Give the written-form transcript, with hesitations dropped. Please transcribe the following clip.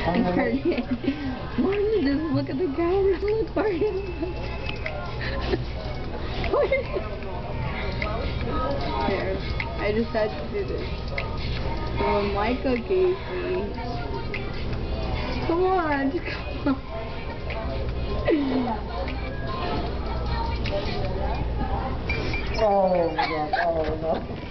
I heard it. Martin, just look at the camera. Look, Martin. There. I just had to do this. So when Micah gave me... Come on, come on. Oh my god, oh no.